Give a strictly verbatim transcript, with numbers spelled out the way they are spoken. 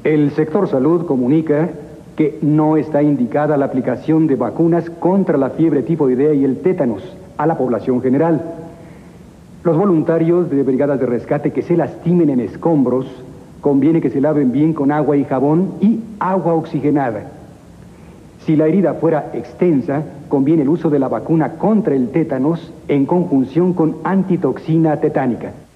El sector salud comunica que no está indicada la aplicación de vacunas contra la fiebre tifoidea y el tétanos a la población general. Los voluntarios de brigadas de rescate que se lastimen en escombros, conviene que se laven bien con agua y jabón y agua oxigenada. Si la herida fuera extensa, conviene el uso de la vacuna contra el tétanos en conjunción con antitoxina tetánica.